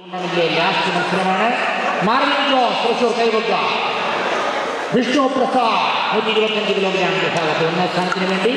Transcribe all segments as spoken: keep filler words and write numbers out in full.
Last മത്സരമാണ്. മാർവിൻ ജോസ് തൃശ്ശൂർ കൈവക്കുക. വിഷ്ണു പ്രസാദ് നൂറ്റി ഇരുപത്തിയഞ്ച് കിലോഗ്രാം വിഭാഗത്തിൽ ഒന്നാം സ്ഥാനത്തിന് വേണ്ടി.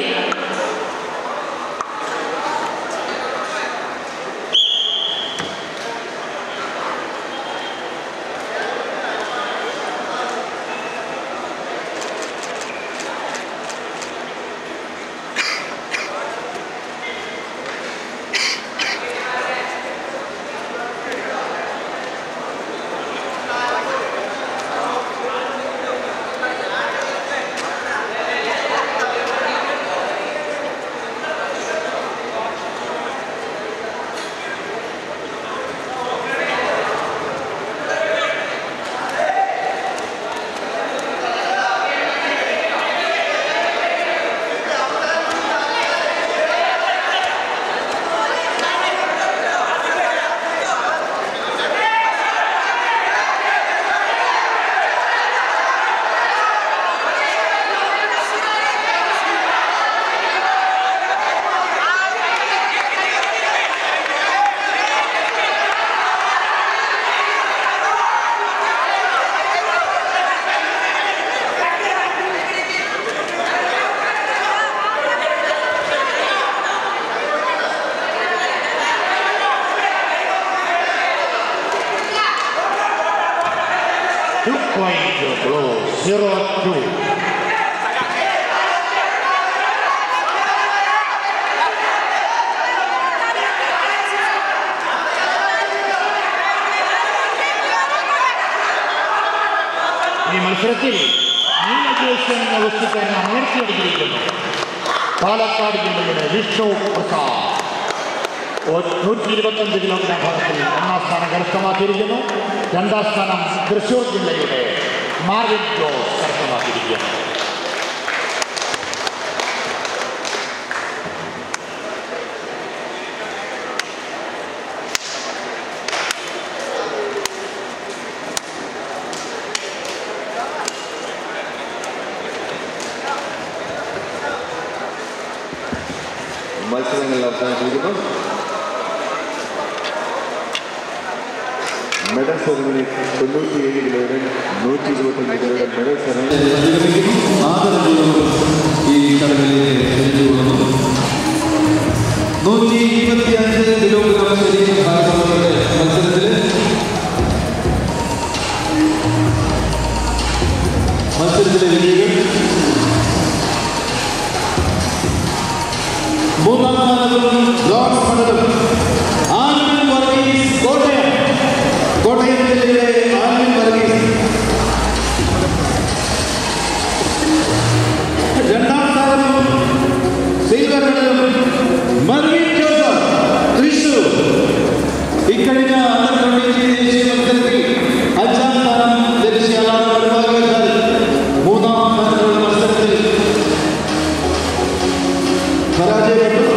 zero two. ഈ മത്സരത്തിൽ നീലദേശം വസ്തുക്കാരനെ ഉയർത്തിയെടുത്തിരിക്കുന്നു പാലക്കാട് ജില്ലയുടെ വിഷ്ണു പ്രസാദ്. നൂറ്റി ഇരുപത്തഞ്ച് കിലോഗ്രാം ഭാഗത്തിൽ ഒന്നാം സ്ഥാനം കരസ്ഥമാക്കിയിരിക്കുന്നു. രണ്ടാം സ്ഥാനം തൃശ്ശൂർ ജില്ലയുടെ മാർവിൻ ജോസ് കരസ്ഥമാക്കിയിരിക്കുന്നു. മത്സരങ്ങൾ അവസാനിച്ചിരിക്കുന്നു. മെഡൽ സെറമണി തൊണ്ണൂറ്റിയേഴ് കിലോയുടെ നൂറ്റി ഇരുപത്തഞ്ച് കിലോയുടെ മെഡൽ സെറമണി ഈ ചടങ്ങിലെ നൂറ്റി ഇരുപത്തി അഞ്ച് കിലോഗ്രാം മത്സരത്തിൽ മത്സരത്തിലെ വിജയികൾ മൂന്നാം സ്ഥാനത്തും ബ്രോൺസ് മെഡലും ആൽബിൻ വർഗീസ് കോട്ടയം. കോട്ടയം ജില്ലയിലെ ആൽബിൻ വർഗീസ്. രണ്ടാം സ്ഥാനത്തും സിൽവർ മെഡലും മർവിൻ ജോസഫ് തൃശ്ശൂർ. ഇക്കഴിഞ്ഞ അണ്ടർ ട്വന്റി ദേശീയ മത്സരത്തിൽ അഞ്ചാം സ്ഥാനം ലഭിച്ച ആളാണ്. നിർഭാഗ്യവശാൽ മൂന്നാം സ്ഥാനത്തുള്ള മത്സരത്തിൽ പരാജയപ്പെട്ടു.